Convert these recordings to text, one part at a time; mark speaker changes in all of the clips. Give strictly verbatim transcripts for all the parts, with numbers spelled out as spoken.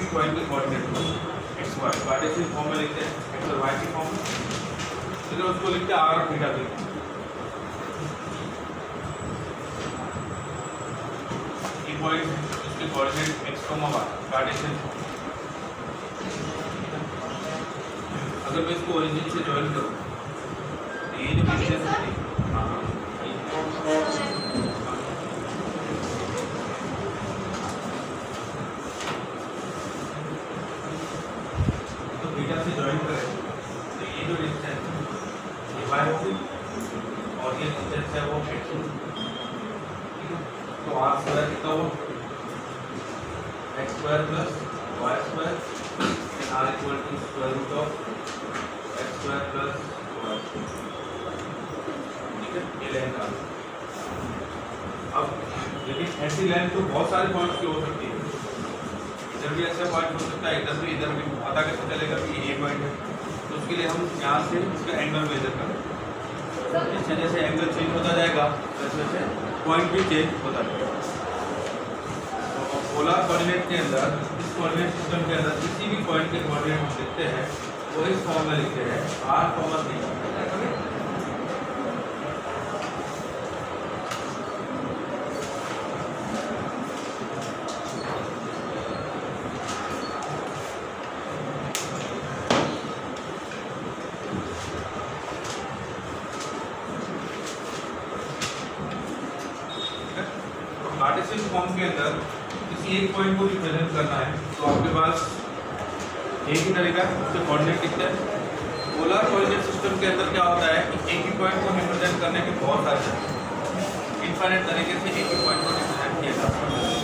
Speaker 1: किसी पॉइंट के कोऑर्डिनेट को एक्स वाई कार्टेशियन फॉर्म में लिखते हैं, एक्स और वाई की फॉर्म में, फिर उसको लिखते हैं आर और थीटा की। ये पॉइंट इसके coordinate x comma y Cartesian form. अगर मैं इसको ओरिजिन से ज्वाइन करूँ तो ये जो डिस्टेंस है तो बीटा से ज्वाइन करें तो ये जो डिस्टेंस ये वाई होगी और ये डिस्टेंस है वो एक्स होगी, ठीक है। तो आर स्क्वायर कितना हुआ x square plus y square r equal to square root of x square plus y square, ठीक है। ये लेंथ आ गई। अब लेकिन ऐसी लेंथ तो बहुत सारे पॉइंट्स की हो सकती है, इधर भी ऐसा पॉइंट हो सकता है, इधर भी, इधर भी। पता कैसे चलेगा कि ये पॉइंट है? तो उसके लिए हम यहाँ से इसका एंगल मेजर करें, जैसे जैसे एंगल चेंज होता जाएगा वैसे वैसे पॉइंट भी चेंज होता जाएगा। तो पोलर कोऑर्डिनेट के अंदर, इस कोऑर्डिनेट सिस्टम के अंदर किसी भी पॉइंट के कोऑर्डिनेट हम लिखते हैं वो इस फॉर्म में लिखते हैं r comma theta. Cartesian form के अंदर किसी एक पॉइंट को रिप्रेजेंट करना है तो आपके पास एक ही तरीका है, उसके कोऑर्डिनेट लिखते हैं। पोलर कोऑर्डिनेट सिस्टम के अंदर क्या होता है कि एक ही पॉइंट को रिप्रेजेंट करने के बहुत सारे इनफाइनाइट तरीके से एक ही पॉइंट को रिप्रेजेंट किया जा सकता है।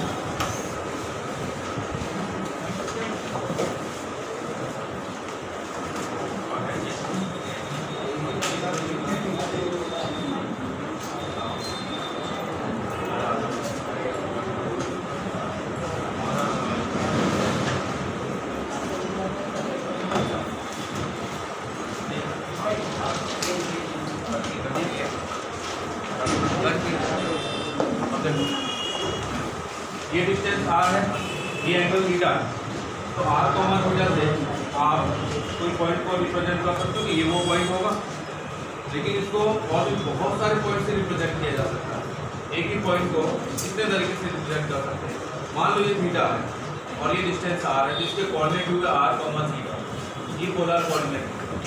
Speaker 1: ये डिस्टेंस r है, ये एंगल थीटा है, तो r कॉमा थीटा से आप कोई पॉइंट को रिप्रेजेंट कर सकते हो कि ये वो पॉइंट होगा, लेकिन इसको और भी बहुत सारे पॉइंट से रिप्रेजेंट किया जा सकता है। एक ही पॉइंट को कितने तरीके से रिप्रेजेंट कर सकते हैं। मान लो ये थीटा है और ये डिस्टेंस r है, जिसके कोऑर्डिनेट हुए r कॉमा थीटा, ये पोलर कोऑर्डिनेट।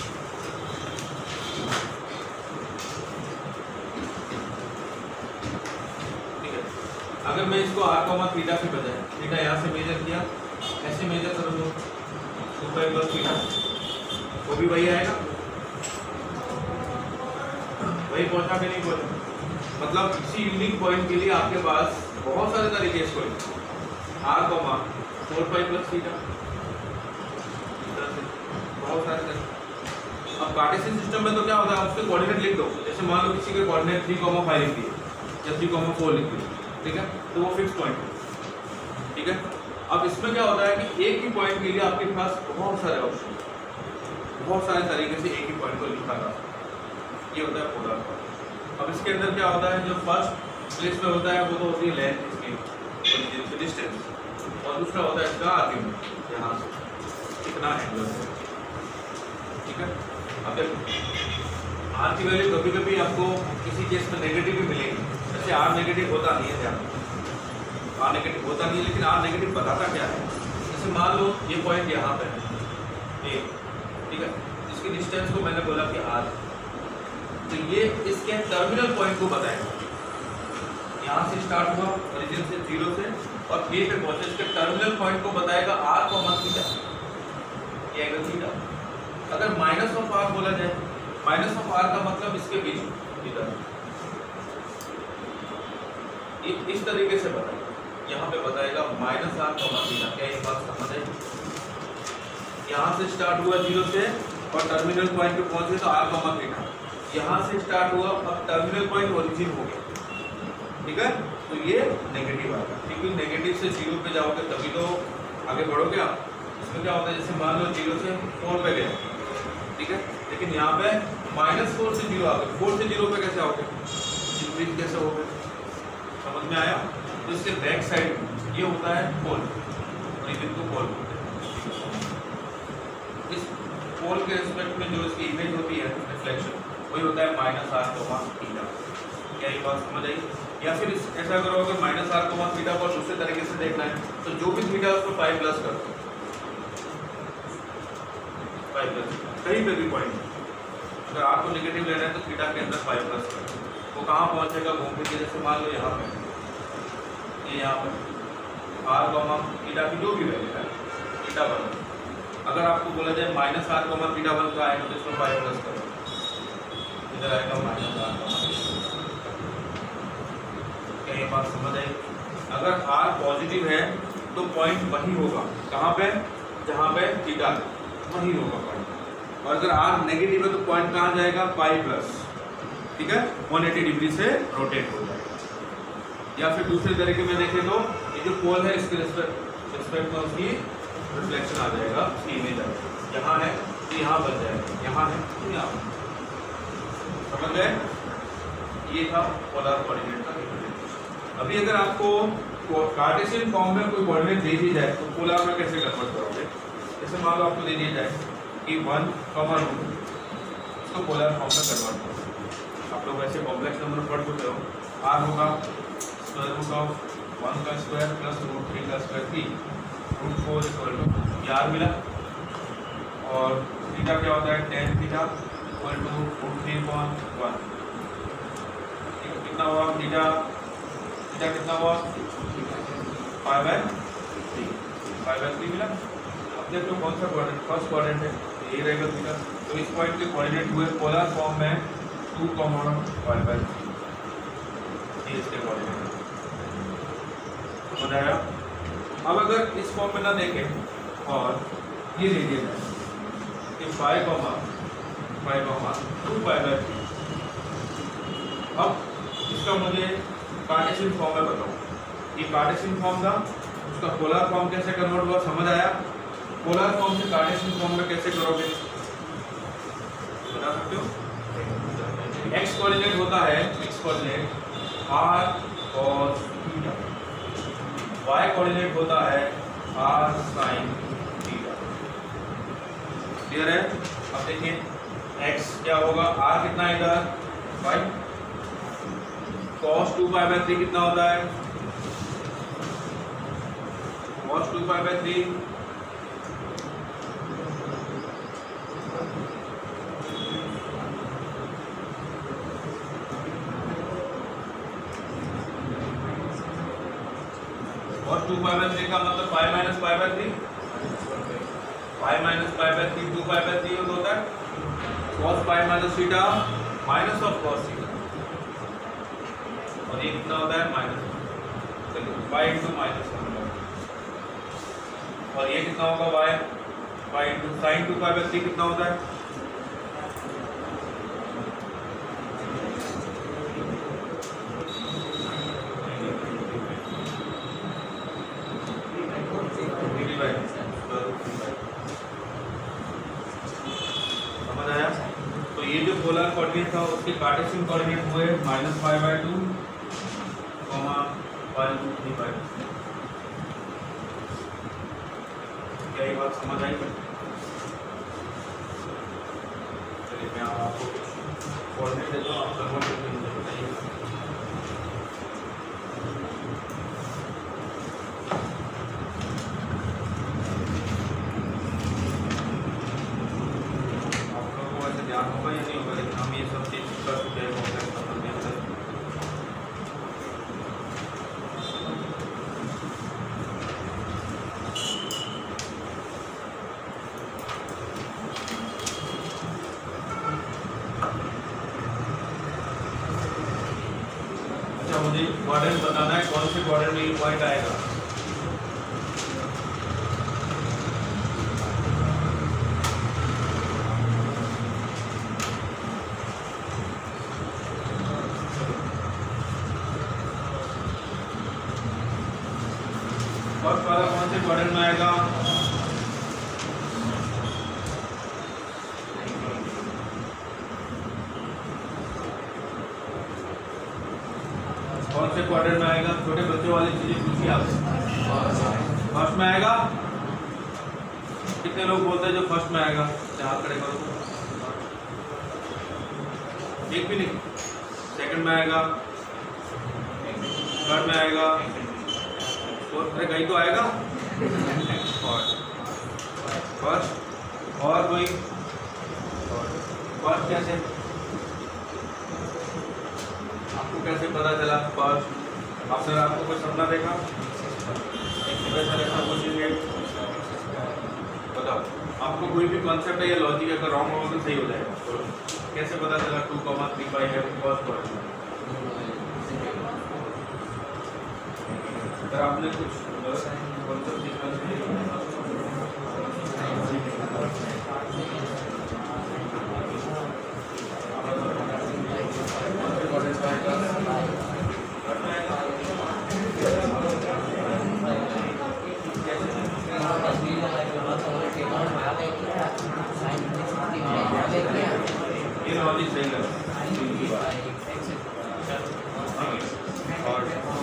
Speaker 1: अगर मैं इसको आर कॉमा थीटा के बजाय थीटा यहाँ से मेजर किया, ऐसे मेजर करो तो टू पाई प्लस थीटा, वो भी वही आएगा, वही पहुंचा कि नहीं पहुंचा। मतलब किसी यूनिक पॉइंट के लिए आपके पास बहुत सारे तरीके इसको r comma four pi plus theta, बहुत सारे तरीके। अब कार्टेशियन सिस्टम में तो क्या होता है, उसके कोऑर्डिनेट लिख दो। जैसे मान लो किसी के कोऑर्डिनेट थ्री कॉमा फाइव लिख दिए या थ्री कॉमा फोर लिख दिए, ठीक है, तो वो फिक्स पॉइंट है, ठीक है। अब इसमें क्या होता है कि एक ही पॉइंट के लिए आपके पास बहुत सारे ऑप्शन, बहुत सारे तरीके से एक ही पॉइंट को लिखा जा सकता है, ये होता है पोलर कोऑर्डिनेट। अब इसके अंदर क्या होता है, जो फर्स्ट प्लेस में होता है वो तो होती है लेंथ, इसकी डिस्टेंस, और दूसरा होता है इसका आर्ग्यूमेंट, यहाँ से कितना एंगल है, ठीक है। अब देखो आर की वैल्यू कभी कभी आपको किसी केस में नेगेटिव भी मिलेगी, जैसे आर नेगेटिव होता नहीं है, ध्यान आर नेगेटिव होता नहीं है, लेकिन आर नेगेटिव बताता क्या है। जैसे मान लो ये पॉइंट यहाँ पे है ए, ठीक है, इसकी डिस्टेंस को मैंने बोला कि आर, तो ये इसके टर्मिनल पॉइंट को बताएगा। यहाँ से स्टार्ट हुआ ओरिजिन से जीरो से और ए पे पहुंचे, इसके टर्मिनल पॉइंट को बताएगा आर कॉमा थीटा, ये एंगल थीटा। अगर माइनस ऑफ आर बोला जाए, माइनस ऑफ आर का मतलब इसके बीच इधर, इस तरीके से बताएगा, यहाँ पे बताएगा माइनस आर कॉमा थीटा। क्या ये बात समझ आई? यहाँ से स्टार्ट हुआ जीरो से और टर्मिनल पॉइंट पे पहुंचे तो आर कॉमा थीटा, यहाँ से स्टार्ट हुआ अब टर्मिनल पॉइंट ओरिजिन हो गया, ठीक है, तो ये नेगेटिव आएगा, क्योंकि नेगेटिव से जीरो पे जाओगे तभी तो आगे बढ़ोगे आप। इसमें क्या होता है, जैसे मान लो जीरो से फोर पे गए, ठीक है, लेकिन यहाँ पे माइनस फोर से जीरो आ गए, फोर से जीरो पे कैसे आओगे, इंक्रीज कैसे हो गए, समझ में आया। तो इसके बैक साइड ये होता है पोल, ओरिजिन को पोल बोलते हैं, इस पोल के रिस्पेक्ट में जो इसकी इमेज होती है रिफ्लेक्शन वही होता है माइनस आर कोमा थीटा। क्या ये बात समझ आई? या फिर इस ऐसा करोगे माइनस आर कोमा थीटा को दूसरे तरीके से देखना है तो जो भी थीटा उसको फाइव प्लस कर दो, फाइव प्लस कहीं पे भी पॉइंट। अगर आर को नेगेटिव लेना है तो थीटा के अंदर फाइव प्लस कर दो, वो कहाँ पहुँचेगा घूम फिर के, जैसे मान लो यहाँ पे ये यहाँ पर आर कोमा थीटा की जो भी वैल्यू है थीटा वन, अगर आपको बोला जाए minus r comma theta one का आएगा तो इसमें फाइव प्लस करो, इधर आएगा माइनस आर कोमा। क्या ये बात समझ आई? अगर आर पॉजिटिव है तो पॉइंट वही होगा, कहाँ पे? जहाँ पे थीटा वही होगा पॉइंट, और अगर आर नेगेटिव है तो पॉइंट कहाँ जाएगा? फाइव प्लस, ठीक है, वन एटी डिग्री से रोटेट हो जाएगा। या फिर दूसरे तरीके में देखें तो ये जो पोल है इसके रिस्पेक्ट में उसकी रिफ्लेक्शन आ जाएगा, उसकी इमेज आ जाएगी। यहाँ है तो यहाँ बन जाएगा, यहाँ है तो यहाँ। समझ गए? ये था पोलर कोऑर्डिनेट का रिप्रेजेंटेशन। अभी अगर आपको कार्टेशियन फॉर्म में कोई कोऑर्डिनेट दे दी जाए तो पोलर में कैसे कन्वर्ट करोगे? जैसे मान लो आपको दे दिया जाए कि वन कॉमा रूट, इसको पोलर फॉर्म में कन्वर्ट करो। आप लोग वैसे कॉम्प्लेक्स नंबर पढ़ चुके हो, आर होगा स्क्वायर रूट ऑफ वन का स्क्वायर प्लस रूट थ्री का square three, root four equal to r मिला, और थीटा क्या होता है? Tan theta equal to root three point one. कितना हुआ थीटा? थीटा कितना हुआ? Five by three, five by three मिला। अब देखो कौन सा कोऑर्डिनेट? फर्स्ट कोऑर्डिनेट है तो ये रहेगा थीटा, तो इस पॉइंट के कोऑर्डिनेट हुए पोलर फॉर्म में two comma five by three, ये इसके कोऑर्डिनेट समझ आया? अब अगर इस फॉर्म में ना देखें और ये दे दिया जाए कि five comma five comma two five by three, अब इसका मुझे कार्टेशियन फॉर्म में बताओ। ये कार्टेशियन फॉर्म था, उसका पोलर फॉर्म कैसे कन्वर्ट हुआ? समझ आया? पोलर फॉर्म से कार्टेशियन फॉर्म में कैसे करोगे बता सकते हो? एक्स कोऑर्डिनेट होता है, x coordinate r cos theta, y coordinate होता है आर sin थीटा। क्लियर है? अब देखिए x क्या होगा? r कितना है इधर? Five, cos two pi by three कितना होता है? cos two pi by three और टू पाई बाय थ्री का मतलब pi minus pi by three, pi minus pi by three two pi by three होता है। cos pi minus theta minus of cos theta, और ये कितना होता है? माइनस, चलिए पाई इंटू माइनस वन, और ये कितना होगा? Y, pi into sine two pi by three कितना होता है? समझ आया? तो ये जो पोलर कोऑर्डिनेट था उसके कार्टेशियन कोऑर्डिनेट हुए minus five by two comma one two three by. क्या ये बात समझ आई? चलिए मैं आपको कोऑर्डिनेट देता हूँ, आप कन्वर्ट करके मुझे बताइए। ध्यान होगा या नहीं होगा, लेकिन हम ये सब चीज कर चुके हैं कॉम्प्लेक्स नंबर के अंदर। अच्छा, मुझे क्वाड्रेंट बताना है, कौन से क्वाड्रेंट में ये पॉइंट आएगा? फर्स्ट वाला कौन से क्वाड्रेंट में आएगा? कौन से क्वाड्रेंट में आएगा? छोटे बच्चों वाली चीजें पूछिए आपसे। फर्स्ट में आएगा, कितने लोग बोलते हैं जो फर्स्ट में आएगा हाथ खड़े करो, एक भी नहीं, सेकंड में आएगा, थर्ड में आएगा, फोर्थ में कहीं तो आएगा, फर्स्ट और कोई फर्स्ट कैसे, आपको कैसे पता चला फर्स्ट? अब सर आपको कोई सपना देखा वैसा ऐसा कुछ बताओ, आपको कोई भी कॉन्सेप्ट है या लॉजिक अगर रॉन्ग होगा तो सही हो जाएगा, तो कैसे पता चला टू कॉमा थ्री फाइव है फर्स्ट वर्ड? अगर आपने कुछ कॉन्सेप्ट सीखा ये लॉजिक सही लगा और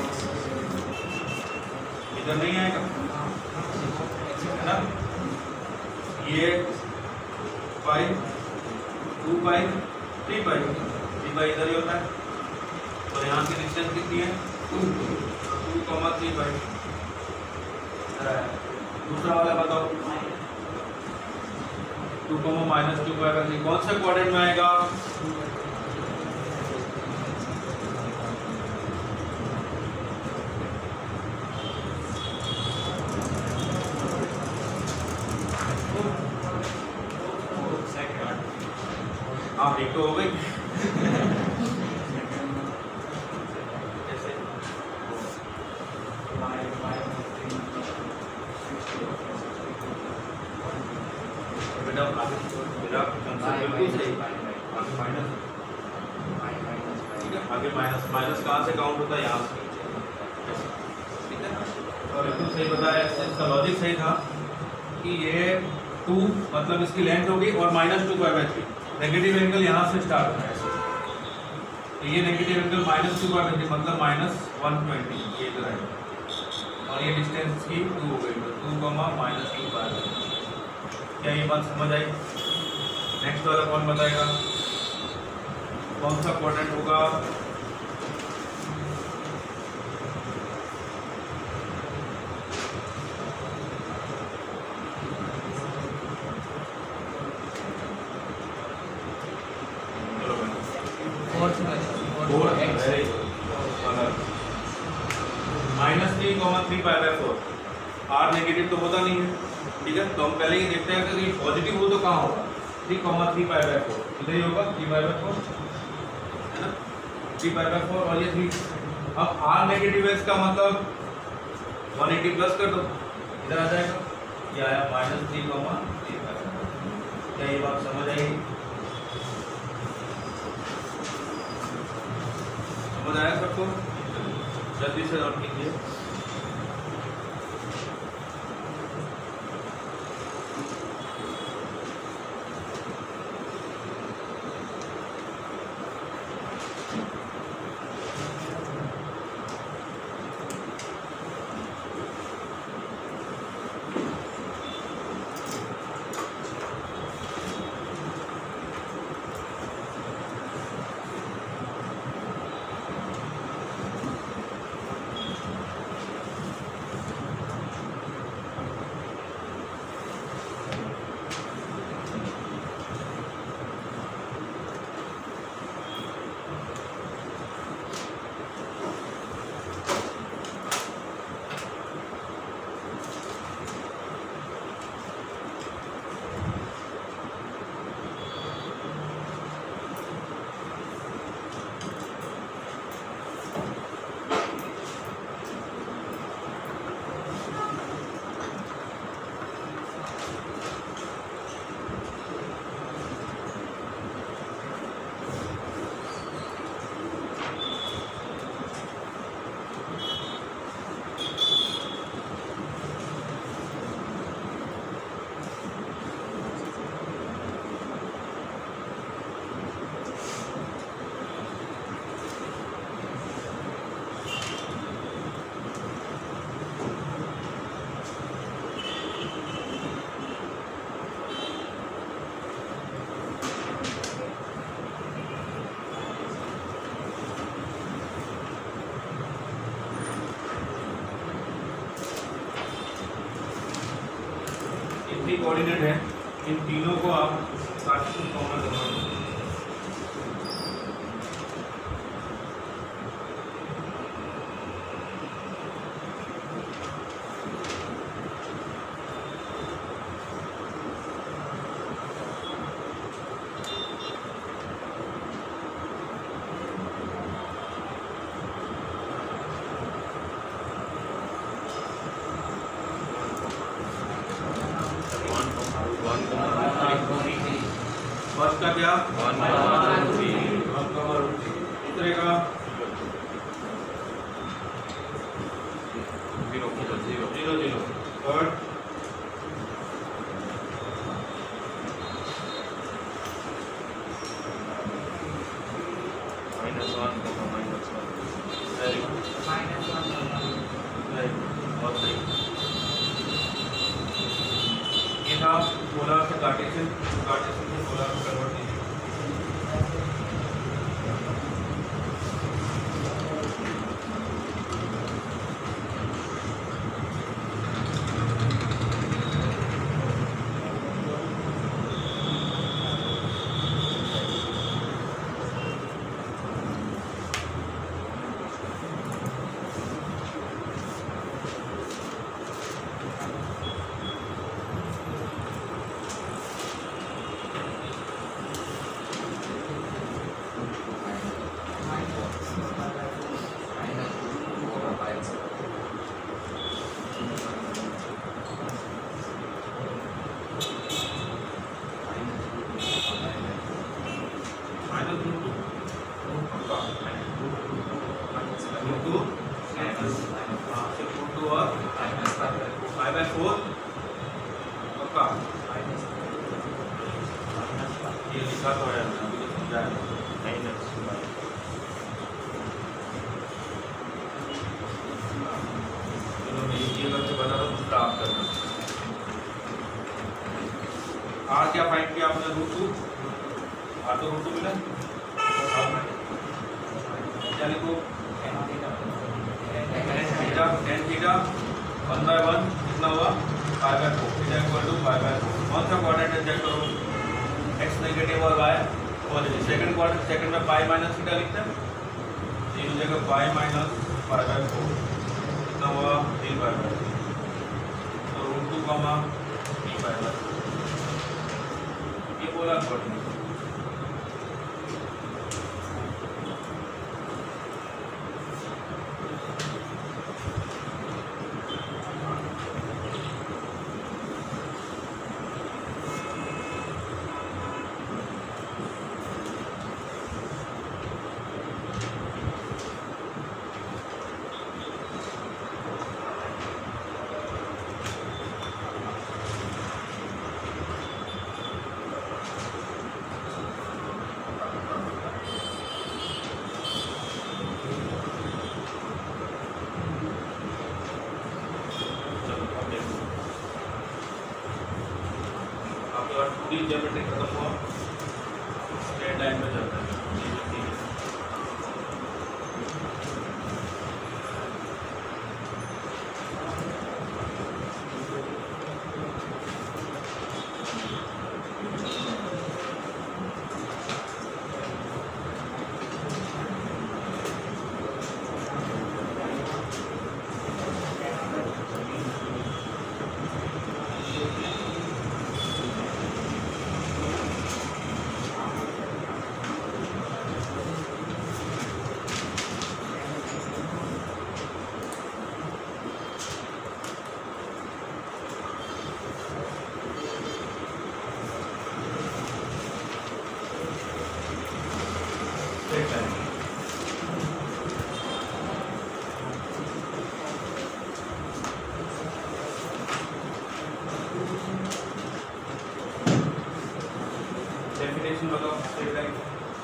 Speaker 1: इधर नहीं आएगा है ना, ये five two five three five three five इधर ही होता है, तो यहाँ की डिस्टेंस कितनी है two two comma three five. दूसरा वाला बताओ two comma minus two five कौन से क्वाड्रेंट में आएगा? हाँ एक तो हो गई बेटा बिल्कुल सही, माइनस ठीक है, आगे माइनस माइनस कहाँ से काउंट होता है? यहाँ से, ठीक है ना, और बिल्कुल सही बताया, इसका लॉजिक सही था कि ये टू मतलब इसकी लेंथ होगी और minus two by by three, negative angle यहाँ से स्टार्ट होता है, तो ये negative angle minus two by by three मतलब माइनस वन ट्वेंटी, ये इधर आएगा और ये डिस्टेंस की टू हो गई, two comma minus two by by. क्या ये बात समझ आई? नेक्स्ट वाला कौन बताएगा कौन सा क्वाड्रेंट होगा? Minus three comma three pi by four, r negative तो होता नहीं है, ठीक है, तो हम पहले ही देखते हैं कि पॉजिटिव हो तो कहाँ होगा? Three comma three pi by four इधर ही होगा, थ्री पाई बाय फोर है ना, थ्री पाई बाय फोर और ये थ्री। अब आर नेगेटिव है इसका मतलब वन एटी प्लस कर दो, इधर आ जाएगा, ये आया minus three comma three pi by four. क्या ये बात समझ आएगी? समझ आया सबको? जल्दी से नोट कीजिए। थ्री कोऑर्डिनेट है, इन तीनों को आप कार्टेशियन कॉमन करवा दो। फर्स्ट का क्या वन कमा रूट थ्री, दूसरे का zero zero zero zero, third minus one comma minus one, very good minus one very good, और सही। ये था पोलर से कार्टेशियन, कार्टेशियन से पोलर में कन्वर्ट कीजिए। आर क्या फाइंड किया आपने, रूट टू, आर तो रूट टू मिला, क्या लिखो theta tan theta one by one कितना हुआ five by four, theta equal to five by four. कौन सा क्वाड्रेंट चेक करो, एक्स नेगेटिव और y positive. Second quadrant, second में पाई माइनस थीटा लिखते हैं, तीन जगह pi minus five by four कितना हुआ थ्री बाय बाय, तो root two comma three by by, ये पोलर कोऑर्डिनेट। ज्योमेट्री खत्म हुआ, स्ट्रेट लाइन में चलता है। डेफिनेशन बताओ स्ट्रेट लाइन।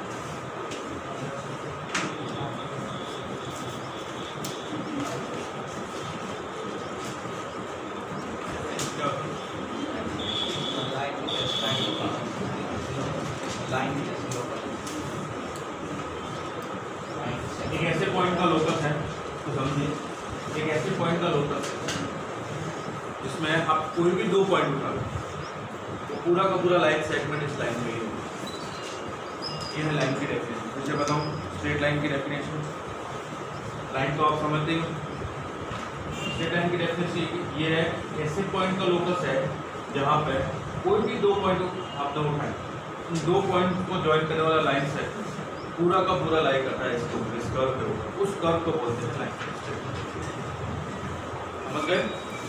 Speaker 1: एक ऐसे पॉइंट का लोकस है तो समझिए, एक ऐसे पॉइंट का लोकस है जिसमें आप कोई भी दो पॉइंट उठा लो, पूरा का पूरा लाइन सेगमेंट इस लाइन में ही होगा। ये है लाइन की डेफिनेशन। मुझे बताऊँ स्ट्रेट लाइन की डेफिनेशन, लाइन तो आप समझते हो। स्ट्रेट लाइन की डेफिनेशन ये है, ऐसे पॉइंट का लोकस है जहाँ पे कोई भी दो पॉइंट आप दो उठाएं, उन दो पॉइंट को ज्वाइन करने वाला लाइन सेगमेंट पूरा का पूरा लाई करता है इसको, इस कर्व पे होगा, उस कर्व को बोलते हैं लाइन। समझ गए?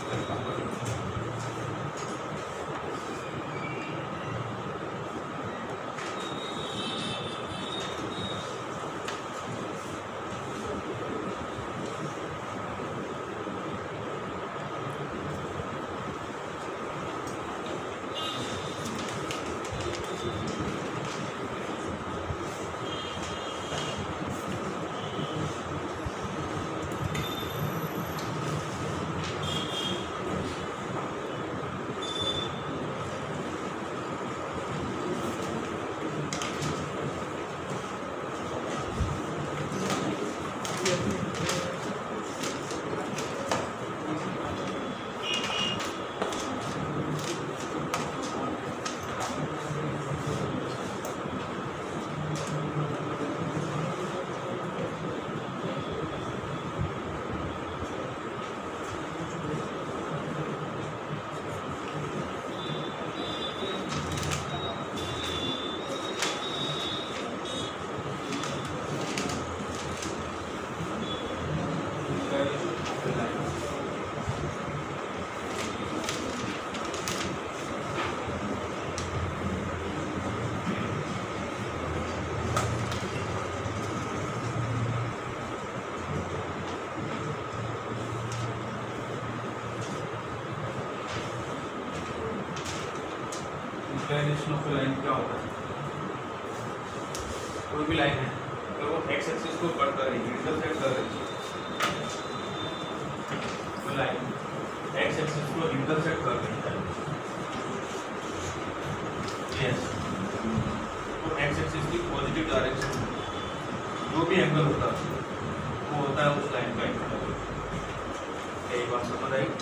Speaker 1: इंक्लिनेशन ऑफ लाइन क्या होता है? कोई भी लाइन है अगर वो एक्स एक्सिस को कट कर रही है, इंटरसेक्ट कर रही है, वो लाइन एक्स एक्सिस को इंटरसेक्ट कर रही है, यस, तो एक्स एक्सिस की पॉजिटिव डायरेक्शन जो भी एंगल होता है वो होता है उस लाइन का एंगल। यही बात समझ आई?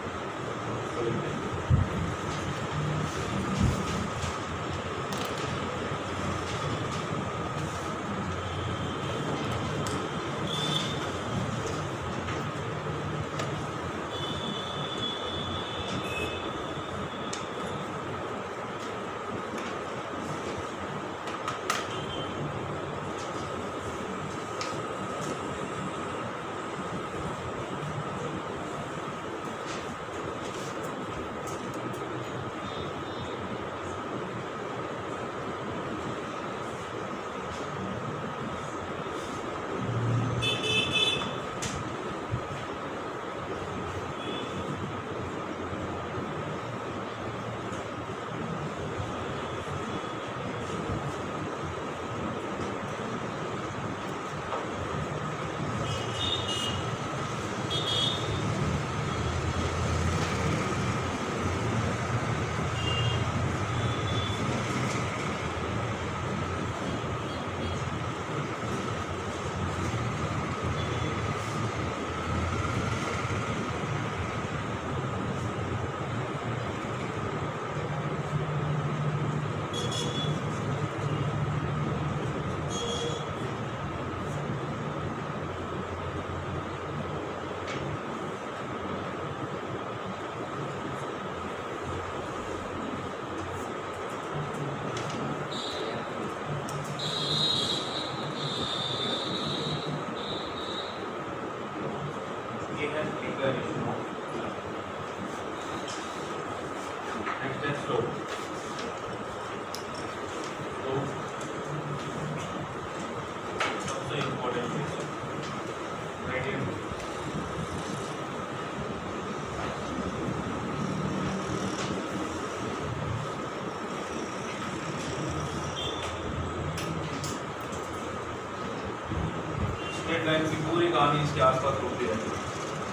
Speaker 1: लाइन की पूरी कहानी इसके आसपास घूमती रहती है।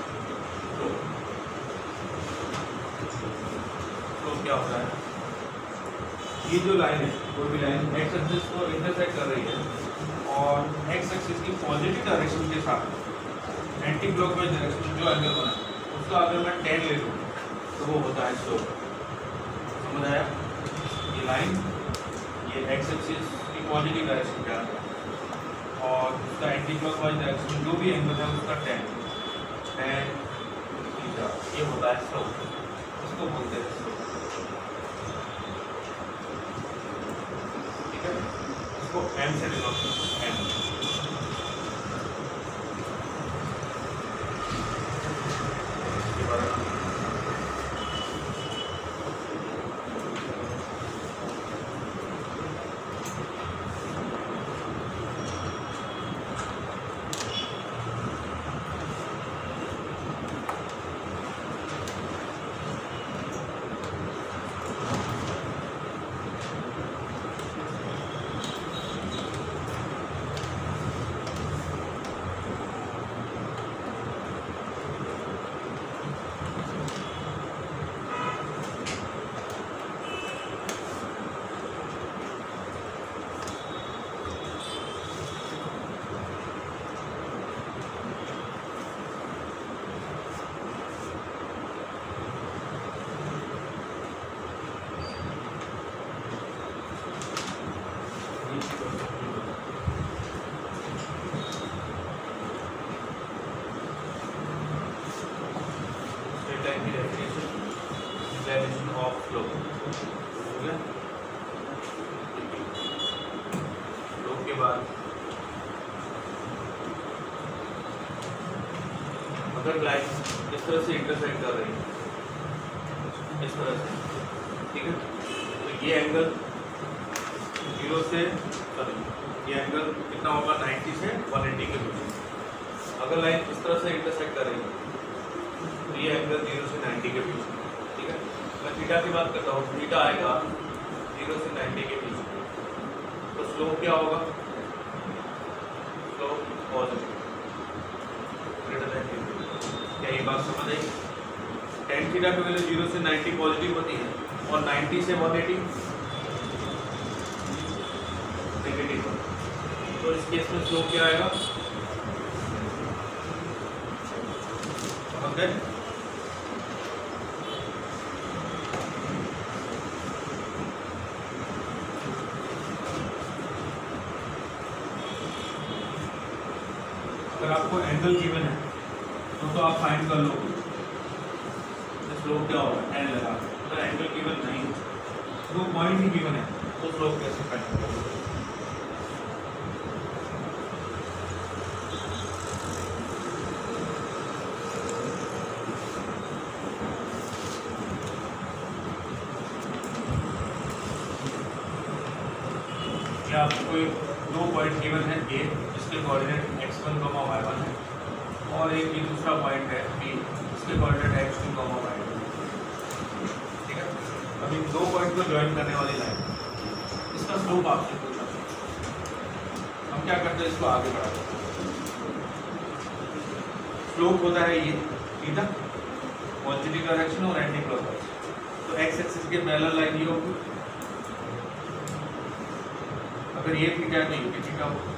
Speaker 1: तो, तो क्या होता है, ये जो लाइन है कोई भी लाइन एक्स एक्सिस को इंटरसेक्ट कर रही है और एक्स एक्सिस की पॉजिटिव डायरेक्शन के साथ एंटी क्लॉकवाइज डायरेक्शन जो एंगल बना है उसका अगर मैं टेन ले लूँ तो वो होता है स्लोप। समझ आया? ये लाइन, ये एक्स एक्सिस की पॉजिटिव डायरेक्शन क्या है और उसका एंटी क्लॉकवाइज डायरेक्शन जो भी एंगल है उसका टेन टेन थीटा, ये होता है स्लोप, इसको बोलते हैं स्लोप। ठीक है, इसको एम से डिनोट करते हैं, एम। अगर लाइन इस तरह से इंटरसेक्ट कर रही है इस तरह से, ठीक है, तो ये एंगल जीरो से सॉरी ये एंगल कितना होगा नाइन्टी से वन एटी के बीच। अगर लाइन इस तरह से इंटरसेक्ट कर रही है तो ये एंगल जीरो से नाइन्टी के बीच, ठीक है। मैं थीटा की बात करता हूँ, थीटा आएगा जीरो से नाइन्टी के बीच, तो स्लोप क्या होगा, slope positive greater than zero. क्या ये बात समझ आई? टेन थीटा की वैल्यू जीरो से नाइन्टी पॉजिटिव होती है और नाइन्टी से वन एटी नेगेटिव, तो इस केस में स्लोप क्या आएगा, समझ गए? अगर आपको एंगल गिवन है तो तो आप फाइंड कर लो स्लोप क्या होगा, टेन लगा। अगर एंगल गिवन नहीं है, दो पॉइंट ही गिवन है, तो स्लोप कैसे फाइंड करोगे? क्या आपको कोई दो पॉइंट गिवन है, ए जिसके coordinate x one comma y one है और एक ये दूसरा पॉइंट है बी इसके coordinate x two comma y two, ठीक है। अब इन दो पॉइंट को ज्वाइन करने वाली लाइन, इसका स्लोप आपसे पूछा, हम क्या करते हैं, इसको आगे बढ़ाते हैं। स्लोप होता है ये थीटा, पॉजिटिव डायरेक्शन और एंटी क्लॉकवाइज, तो एक्स एक्सिस के पैरेलल लाइन ये होगी। अगर ये थीटा है तो ये भी थीटा होगा।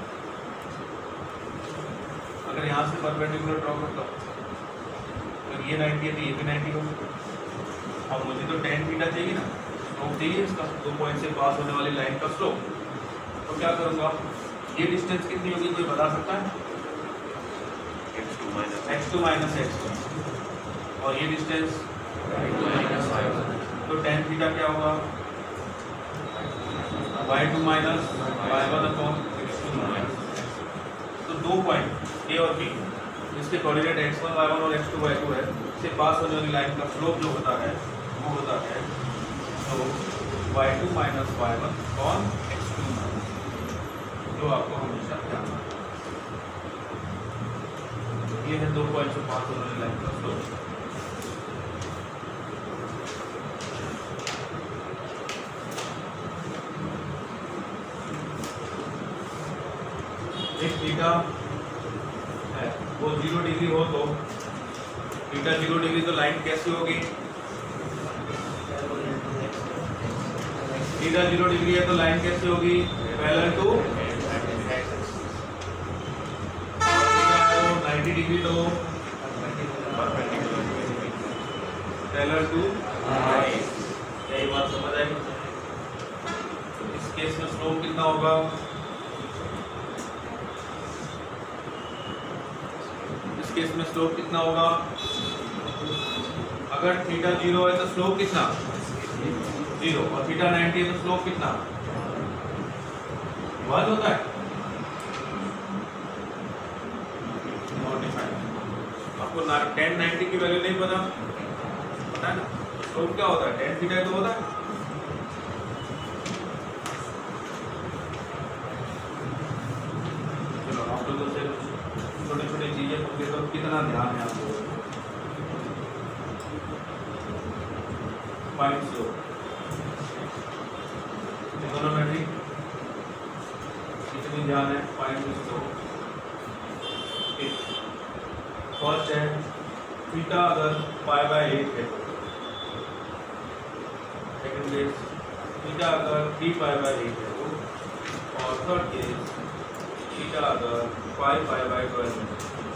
Speaker 1: अगर यहाँ से परपेंडिकुलर ड्रॉ करता हूँ, अगर ये नाइन्टी है तो ये भी नाइन्टी होगा। अब मुझे तो टेन थीटा चाहिए ना, स्लोप चाहिए इसका, दो पॉइंट से पास होने वाली लाइन का स्लोप। तो क्या करूँगा, ये डिस्टेंस कितनी होगी कोई बता सकता है? X two minus x two minus x one, और ये डिस्टेंस तो टेन थीटा क्या होगा, y two minus y one upon x two minus. तो दो पॉइंट ए और बी जिसके coordinate x one y one और एक्स टू वाई टू है, से पास होने वाली लाइन का स्लोप जो होता है वो होता है तो y two minus y one upon x two minus, जो आपको हमेशा ध्यान रखना। ये है दो पॉइंट से पास होने वाली लाइन का स्लोप। एक थीटा है वो जीरो डिग्री हो तो थीटा जीरो डिग्री, तो लाइन कैसी होगी, थीटा जीरो डिग्री है तो लाइन कैसी होगी, पैरेलल टू नाइन्टी डिग्री तो पैरेलल टू, यही बात समझ आई। केस में स्लोप कितना होगा? इस केस में स्लोप कितना होगा? अगर थीटा जीरो है तो स्लोप कितना? जीरो। और थीटा नाइंटी है तो स्लोप कितना? वन होता है। आपको टेन नाइंटी की वैल्यू नहीं पता? पता है ना? स्लोप क्या होता है? टेन थीटा तो होता है। चलो आप लोगों से छोटी छोटी चीजें पूछे तो कितना ध्यान है आपको? फाइंड स्लोप ट्रिग्नोमेट्री कितनी ध्यान है? Find slope. फर्स्ट है थीटा अगर पाई बाय एट है, सेकंड केस थीटा अगर थ्री पाई बाय एट है तो, और थर्ड केस थीटा अगर फाइव पाई बाय ट्वेल्व है।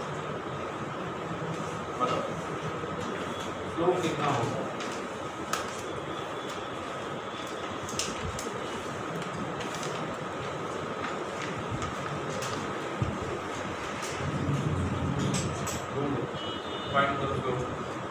Speaker 1: बताओ स्लोप कितना होगा? फाइंड करो slope.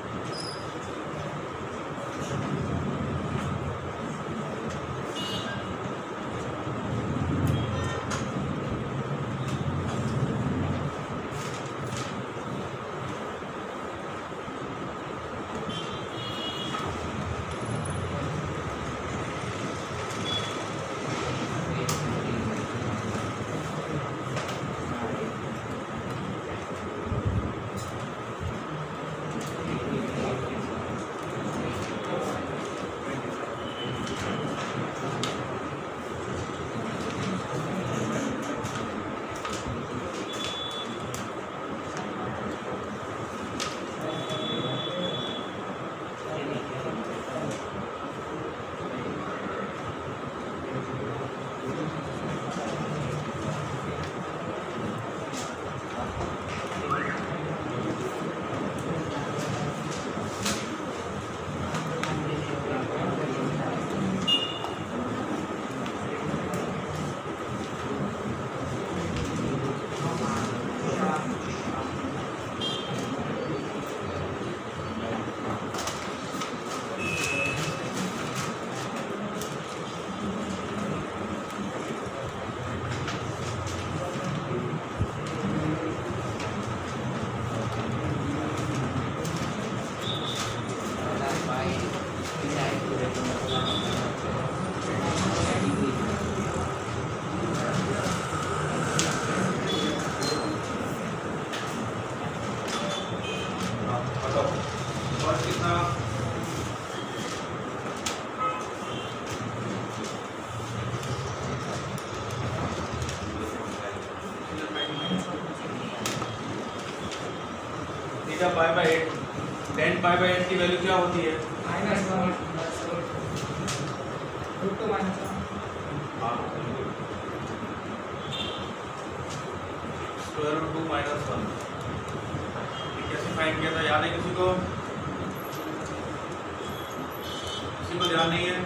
Speaker 1: Theta pi by eight, tan pi by eight की वैल्यू क्या होती है?
Speaker 2: Minus one root two minus one.
Speaker 1: हाँ square root two minus one. कैसे फाइंड किया था? याद है किसी को? किसी को ध्यान नहीं है?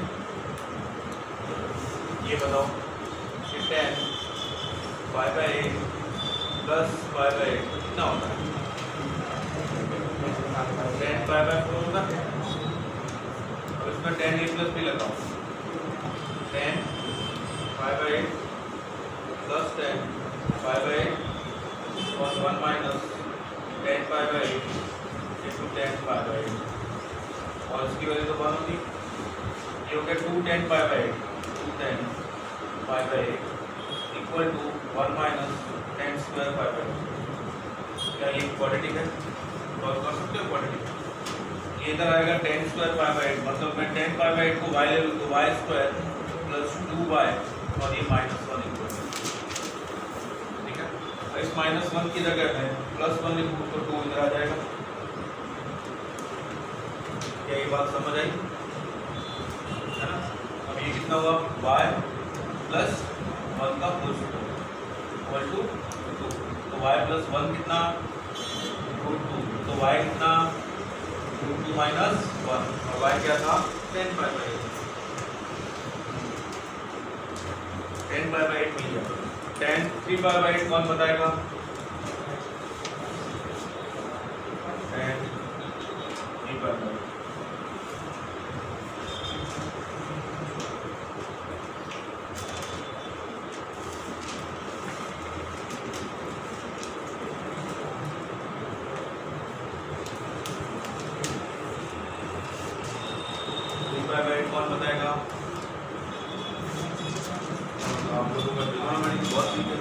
Speaker 1: ये बताओ कि tan pi by eight plus pi by eight कितना होता है? टेन पाई बाय फोर होगा। अब इसमें टेन ए प्लस बी लगाओ। Tan pi by eight plus tan pi by eight और one minus tan pi by eight into tan pi by eight और इसकी वैल्यू तो वन होगी। ये हो गया two tan pi by eight, two tan pi by eight equal to one minus tan square pi by eight. क्या ये quadratic है? सॉल्व कर सकते हो क्वाड्रेटिक। ये इधर आएगा tan square pi by eight, मतलब मैं टेन पाई बाय एट को वाई ले लूँ तो y square plus two y और ये माइनस वन इक्वल। ठीक है, इस माइनस वन की जगह में प्लस वन लिखूँ तो टू इधर आ जाएगा। क्या ये बात समझ आई है ना? अब ये कितना हुआ? वाई प्लस वन का होल इक्वल टू टू, तो वाई प्लस वन कितना? Root two. तो y कितना? रूट टू माइनस वन और y क्या था? Tan pi by eight. Tan pi by eight मिल जाएगा। Tan three pi by eight कौन बताएगा? Tan three pi by eight कौन बताएगा? आप लोगों का ट्रिग्नोमेट्री बहुत ठीक है।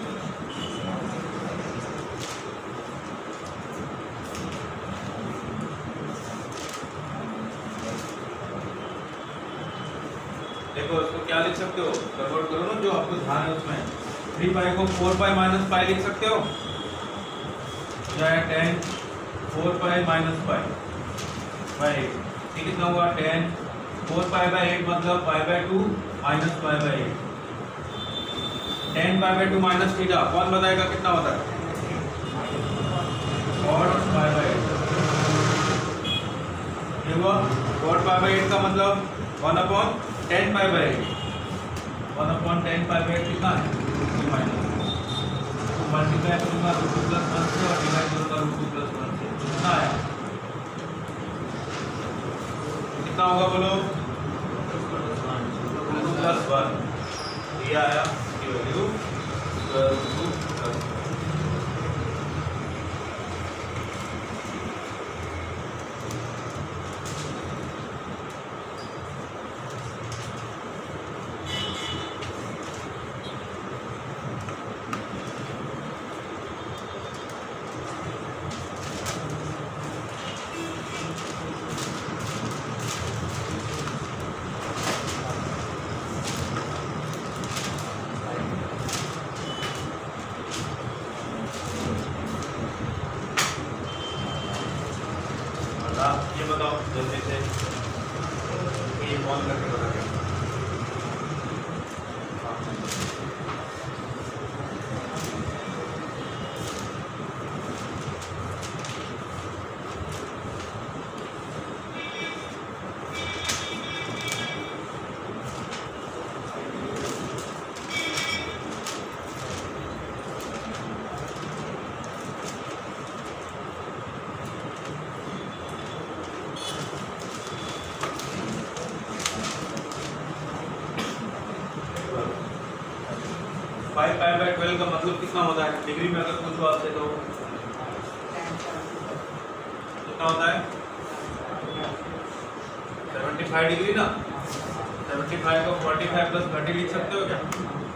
Speaker 1: देखो इसको क्या लिख सकते हो, कन्वर्ट करो ना जो आपको ध्यान है उसमें। थ्री पाई को फोर पाई माइनस पाई लिख सकते हो, क्या है tan four pi minus pi by eight. ठीक कितना हुआ? Tan four pi by eight मतलब pi by two minus pi by eight. Tan pi by two minus theta कौन बताएगा कितना होता है? Cot pi by eight. ये हुआ कॉट पाई बाई एट का मतलब one upon tan pi by eight. One upon tan pi by eight कितना है? टू माइनस मल्टीप्लाई करूंगा रूट टू प्लस वन से और डिवाइड करूंगा रूट टू प्लस वन से, कितना आया? कितना होगा बोलो? टू प्लस वन, ये आया इसकी वैल्यू टू प्लस। ये बताओ जल्दी से, ये कौन करके बता गया? फाइव पाई बाई ट्वेल्व का मतलब कितना होता है? डिग्री में अगर पूछो आपसे तो कितना होता है? सेवेंटी फाइव डिग्री ना। सेवेंटी फाइव को फोर्टी फाइव प्लस थर्टी लिख सकते हो क्या?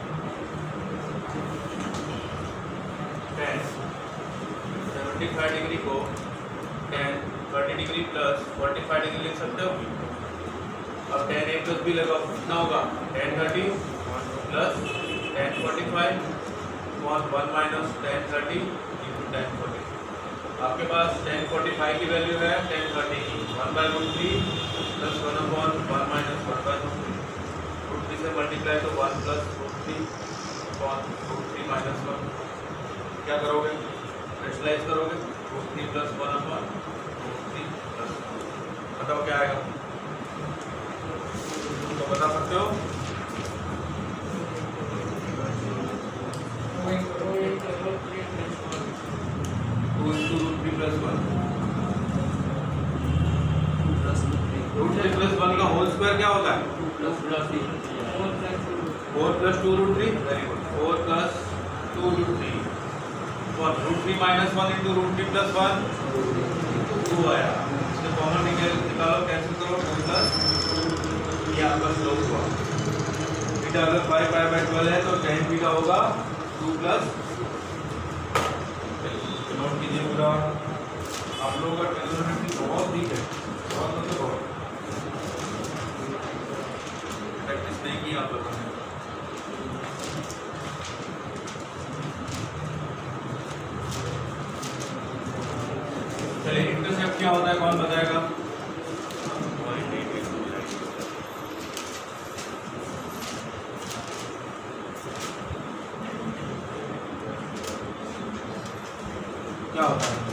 Speaker 1: टेन सेवेंटी फाइव डिग्री को tan thirty degree plus forty five degree लिख सकते हो। अब टेन ए प्लस बी लगाओ, कितना होगा? Tan thirty plus tan forty five one one minus tan thirty into tan forty. आपके पास टेन फोर्टी फाइव की वैल्यू है टेन थर्टी की, one by root three plus one upon one minus one by root three. Root three से multiply तो one plus root three upon root three minus one. क्या करोगे? Rationalize करोगे, root three plus one upon root three plus one. बताओ क्या आएगा? तो बता सकते हो? Two into root three plus one, root three plus one का होल स्क्वायर क्या होता है? Four plus two root three, very good, four plus two root three one. Root three minus one into root three plus one two आया। इससे common निकालो, cancel करो, two plus ये आपका स्लोप हुआ। बीटा अगर फाइव पाई बाई ट्वेल्व है तो टेन बीटा होगा टू प्लस। नोट कीजिए पूरा, आप लोगों का ट्रिग्नोमेट्री बहुत ठीक है, बहुत मतलब बहुत प्रैक्टिस नहीं की आप लोगों ने। चलिए इंटरसेप्ट क्या होता है कौन बताएगा? क्या होता है?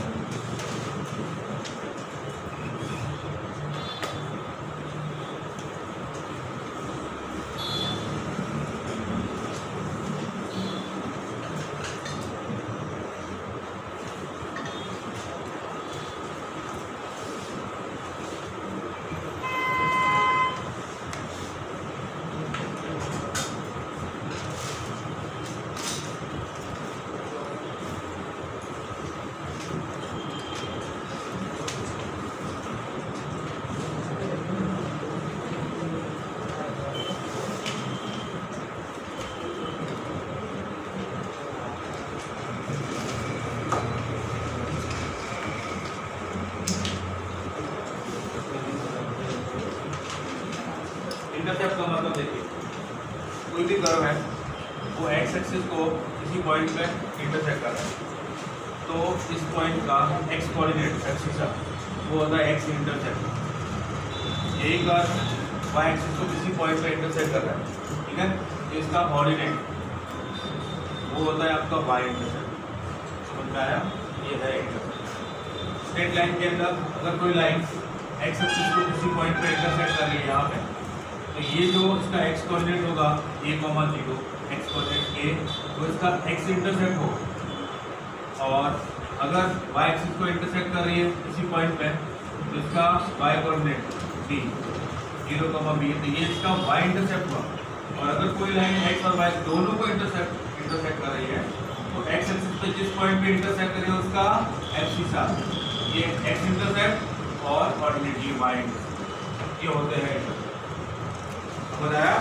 Speaker 1: इंटरसेप्ट का मतलब देखिए कोई भी कर्व है वो एक्स एक्सिस को किसी पॉइंट पे इंटरसेक्ट कर रहा है, तो इस पॉइंट का एक्स कोऑर्डिनेट एक्सिस वो होता है एक्स इंटरसेप्ट। यही कर्व वाई एक्सिस को किसी पॉइंट पे इंटरसेक्ट कर रहा है, ठीक है, तो इसका कोऑर्डिनेट वो होता है आपका वाई इंटरसेप्ट। समझ में आया? ये है इंटरसेप्ट। स्ट्रेट लाइन के अंदर अगर कोई लाइन एक्स एक्सिस को किसी पॉइंट पे इंटरसेक्ट कर रही है यहाँ पे, तो ये जो इसका एक्स कोऑर्डिनेट होगा a comma zero, x coordinate a, वो इसका एक्स इंटरसेप्ट होगा। और अगर वाई एक्सिस को इंटरसेक्ट कर रही है किसी पॉइंट पे, तो इसका y coordinate b, zero comma b, तो ये इसका वाई इंटरसेप्ट हुआ। और अगर कोई लाइन एक्स और वाई दोनों को इंटरसेक्ट इंटरसेक्ट कर रही है, तो एक्स एक्सिस पे जिस पॉइंट पे इंटरसेक्ट कर रही है उसका एक्सिस आ, ये एक्स इंटरसेप्ट और कोऑर्डिनेट ये वाई इंटरसेप्ट, ये होते हैं इंटरसेप्ट। समझ आया?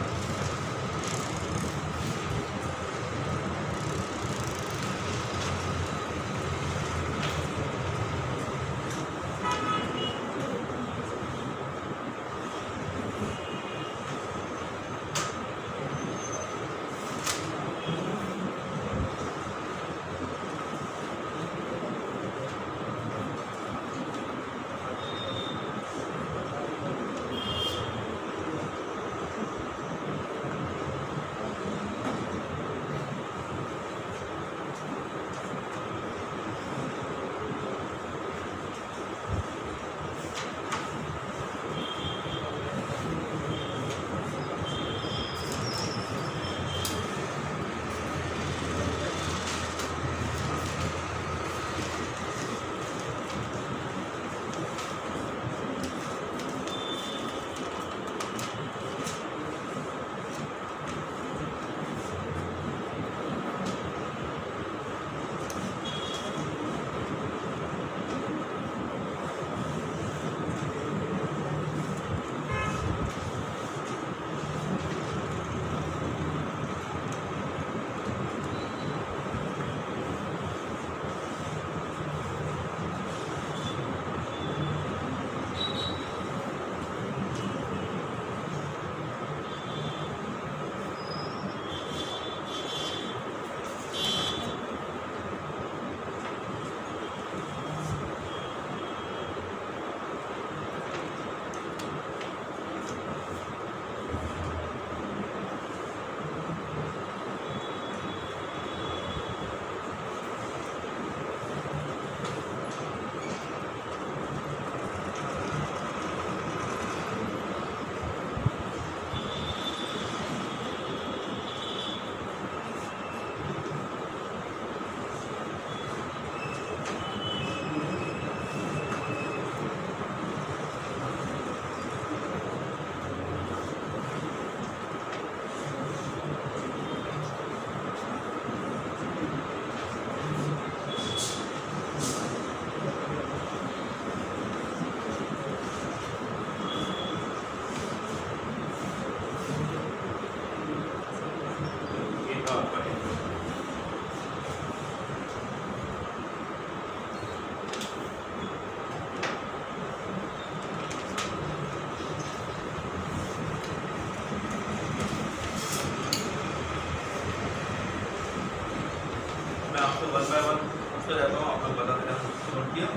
Speaker 1: वन बाय वन पूछता जाता हूँ, आप लोग बताते जाओ। नोट किया?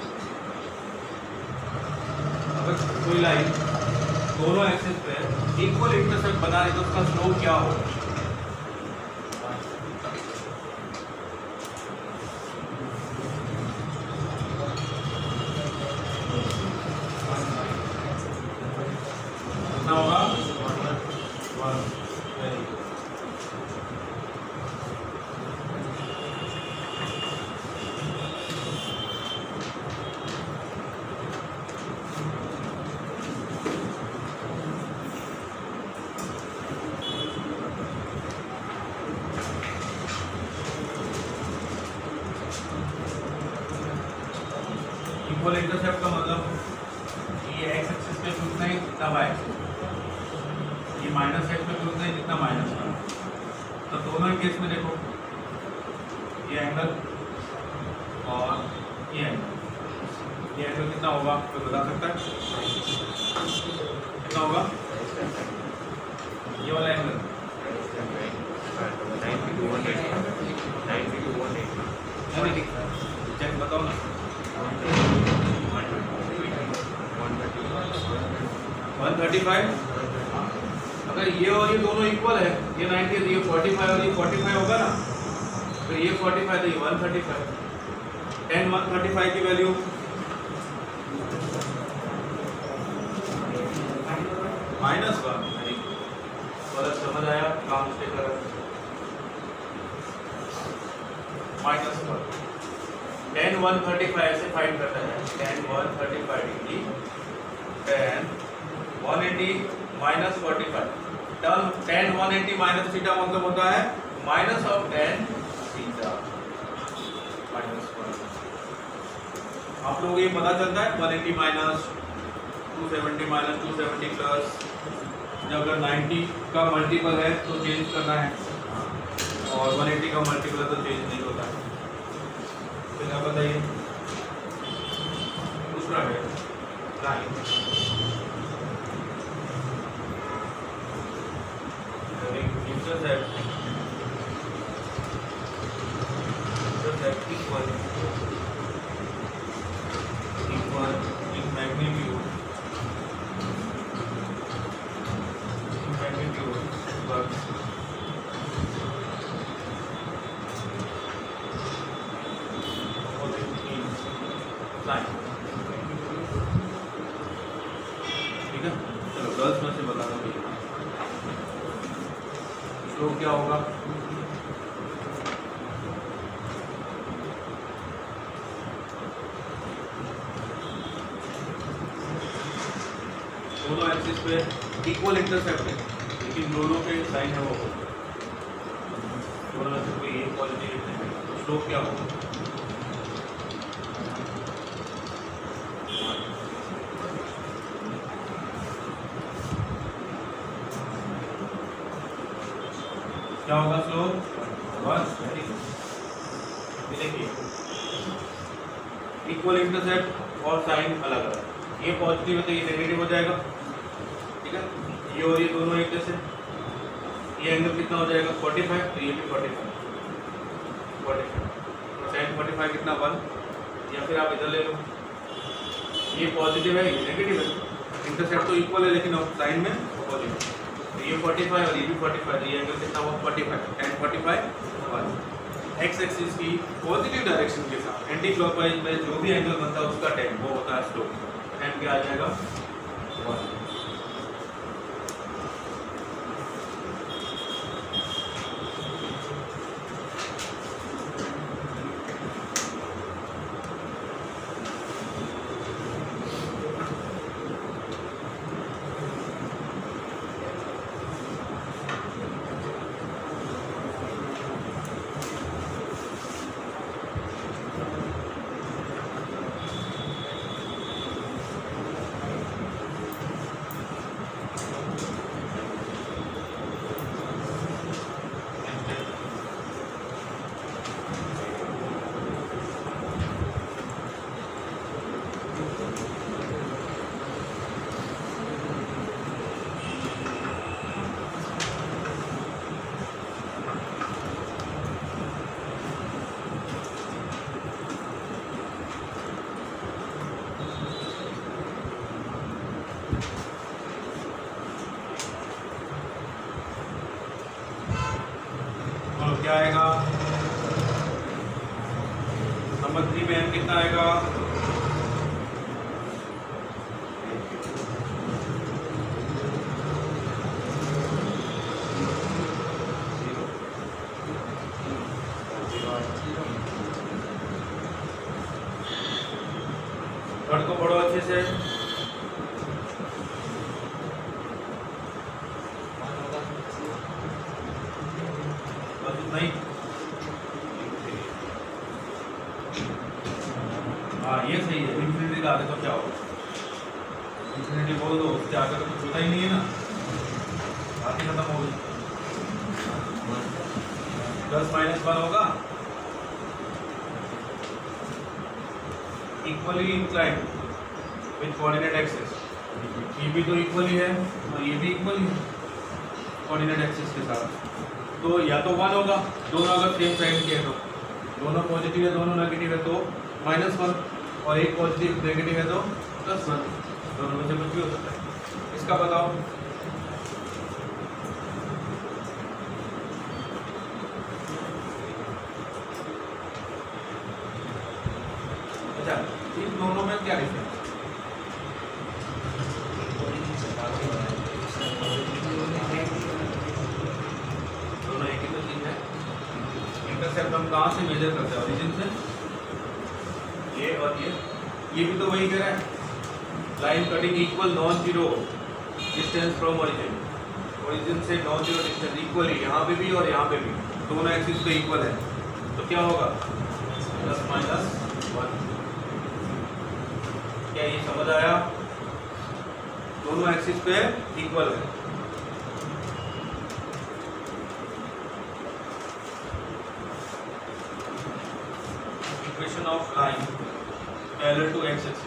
Speaker 1: अगर कोई लाइन दोनों एक्सिस पे इक्वल इंटरसेप्ट बना रही तो उसका स्लोप क्या होगा? कितना होगा? वन। इक्वल इंटरसेप्ट का मतलब ये एक्स एक्सिस पे कुछ नहीं जितना वाई एक्सिस, ये माइनस एक्स पे कुछ नहीं जितना माइनस का। तो दोनों ही केस में देखो ये एंगल और ये एंगल, ये एंगल कितना होगा कोई बता सकता है? कितना होगा? One thirty five. अगर ये और ये दोनों इक्वल है, ये नाइन्टी है तो ये फोर्टी फाइव और ये फोर्टी फाइव होगा ना, तो ये फोर्टी फाइव तो ये one thirty five. Tan one thirty five की वैल्यू माइनस वन। गलत समझ आया, काम से कर minus one. Tan one thirty five से फाइंड करना है। Tan one thirty five degree, tan one eighty minus forty five. Term tan one eighty minus theta मतलब होता है minus of tan theta minus one. आप लोगों को ये पता चलता है one eighty minus two seventy minus two seventy plus, जब अगर नाइन्टी का मल्टीपल है तो चेंज करना है, और वन एटी का मल्टीपल है तो चेंज नहीं होता है। फिर आप बताइए दूसरा है line, intercept intercept equal equal in magnitude in magnitude but ठीक है। चलो गर्ल्स में से बताना भैया श्लोक क्या होगा। दोनों एक्सिस पे इक्वल इंटरसेप्ट है, लेकिन दोनों के साइन है वो दोनों एक्सिस पे एक पॉजिटिव है, तो श्लोक क्या होगा। क्या होगा स्लोप वन। देखिए इक्वल इंटरसेप्ट और साइन अलग अलग, ये पॉजिटिव है तो ये नेगेटिव हो जाएगा, ठीक है। ये और ये दोनों एक जैसे, ये एंगल कितना हो जाएगा फोर्टी फाइव, तो ये भी फोर्टी फाइव फोर्टी फाइव तो साइन फोर्टी फाइव कितना वन, या फिर आप इधर ले लो, ये पॉजिटिव है ये नेगेटिव है, इंटरसेप्ट तो इक्वल है लेकिन साइन में पॉजिटिव, तो ये फोर्टी फाइव और ये भी फोर्टी फाइव, तो ये एंगल कितना हुआ forty five, tan forty five one. X axis की पॉजिटिव डायरेक्शन के साथ एंटी क्लॉकवाइज में जो भी एंगल बनता है उसका टेन वो होता है स्लोप, टेन क्या आ जाएगा वन। क्या आएगा नंबर थ्री में एम कितना आएगा थर्ड को पढ़ो अच्छे से। नहीं हाँ ये सही है, इन्फिनिटी का आगे तो क्या होगा, इन्फिनिटी बोल दो, उसके आगे तो कुछ होता ही नहीं है ना, आगे खत्म हो गई। दस माइनस वन होगा equally inclined with coordinate axis, ये भी तो इक्वली है और ये भी इक्वली है कोऑर्डिनेट एक्सिस के साथ, तो या तो वन होगा, दोनों अगर सेम साइन के हैं तो, दोनों पॉजिटिव है दोनों नेगेटिव है तो माइनस वन, और एक पॉजिटिव नेगेटिव है तो प्लस वन, दोनों में से कुछ भी हो सकता है। इसका बताओ। अच्छा, इन दोनों में क्या डिफरेंस? दोनों एक ही तो चीज है। इंटरसेप्ट हम कहाँ से मेजर करते हैं? ओरिजिन से। ये और ये ये भी तो वही कह रहा है, line cutting equal non zero distance from origin. Origin से नॉन जीरो डिस्टेंस इक्वल ही यहाँ पे भी और यहाँ पे भी, दोनों एक्सिस पे इक्वल है। तो क्या होगा? Plus minus one. क्या ये समझ आया? दोनों एक्सिस पे इक्वल है। Equation of line parallel to x axis.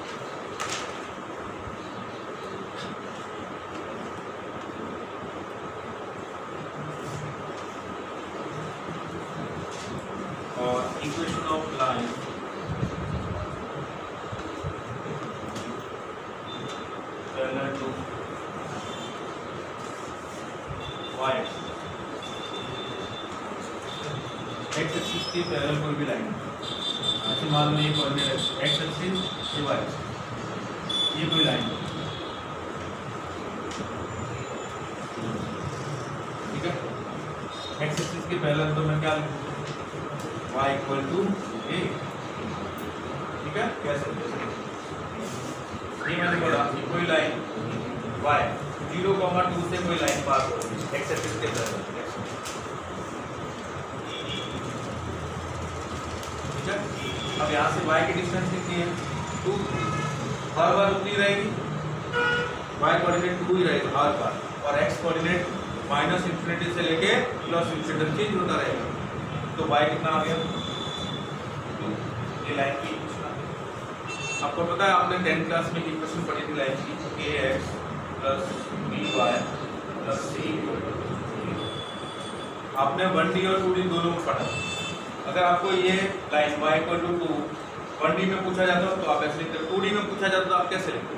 Speaker 1: और equation of line parallel to y x axis की पैरेलल कोई भी लाइन, ऐसे मान लो ये कोऑर्डिनेट एक्स एक्सिस ये वाई, ये कोई लाइन, ठीक है। एक्स एक्सिस के पैरेलल तो मैं क्या लिखूँ? y इक्वल टू ए, ठीक है। कैसे? ये मैंने बोला कि कोई line y zero comma two से कोई लाइन पास हो रही है एक्स एक्सिस के पैरेलल, ठीक है। अब यहाँ से y की डिस्टेंस कितनी है? टू। हर बार उतनी रहेगी, y कोऑर्डिनेट टू ही रहेगा हर बार, और x कोऑर्डिनेट माइनस इंफिनिटी से लेके प्लस इंफिनिटी चेंज होता रहेगा। तो y कितना आ गया? ये लाइन की इक्वेशन आ गई। आपको पता है आपने टेंथ क्लास में इक्वेशन पढ़ी थी लाइन की, a x plus b y plus c. आपने वन डी और टू डी दोनों में पढ़ा। अगर आपको ये line y equal to two one D में पूछा जाता तो आप ऐसे लिखते, टू डी में पूछा जाता तो आप कैसे लिखते?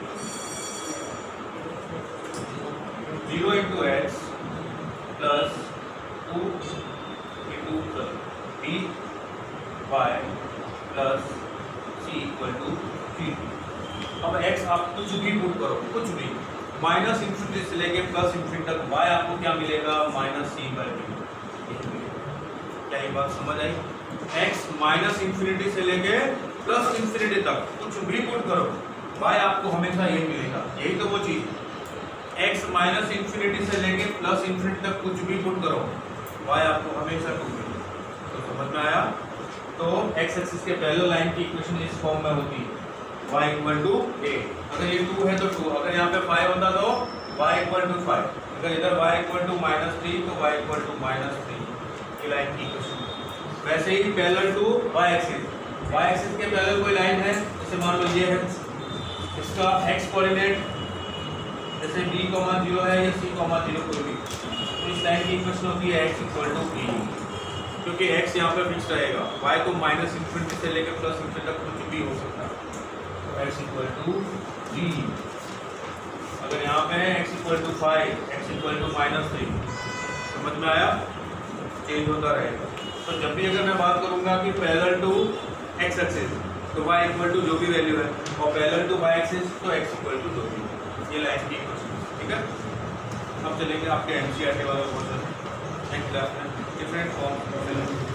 Speaker 1: Zero into x plus two into b y plus c equal to three. अब x आप कुछ भी पुट करो, कुछ भी, माइनस इंफिनिटी से लेके प्लस इंफिनिटी तक y आपको क्या मिलेगा? Minus c by b. क्या ये बात समझ आई? x माइनस इंफिनिटी से लेके प्लस इंफिनिटी तक कुछ भी पुट करो, y आपको हमेशा यही मिलेगा। यही तो वो चीज, x माइनस इंफिनिटी से लेके प्लस इंफिनिटी तक कुछ भी पुट करो, y आपको हमेशा टू मिलेगा। तो समझ में आया? तो x एक्सिस के पैरेलल लाइन की इक्वेशन इस फॉर्म में होती है, y इक्वल टू ए। अगर ये टू है तो टू, अगर यहाँ पे फाइव होता तो y इक्वल टू फाइव, अगर इधर y equal to minus three तो y equal to minus three. ये लाइन की इक्वेशन। वैसे ही parallel to y axis, y axis के पैरेलल कोई लाइन है, जैसे मान लो ये है, इसका x कोऑर्डिनेट जैसे b कॉमा जीरो है या c कॉमा जीरो कोई भी, तो इस लाइन की इक्वेशन होती है x इक्वल टू b, क्योंकि x यहाँ पे फिक्स रहेगा, y को माइनस इंफिनिटी से लेकर प्लस इंफिनिटी तक कुछ भी हो सकता है। तो x इक्वल टू b। अगर यहाँ पे है x equal to five, x equal to minus three, समझ में आया? चेंज होता रहेगा। तो जब भी अगर मैं बात करूँगा कि पैरेलल टू x एक्सिस तो y इक्वल टू जो भी वैल्यू है, और पैरेलल टू y एक्सिस तो x इक्वल टू जो भी है। ये लाइन की इक्वेशन, ठीक है। अब चलेंगे आपके एनसीईआरटी वाला क्वेश्चन नेक्स्ट क्लास में, डिफरेंट फॉर्म।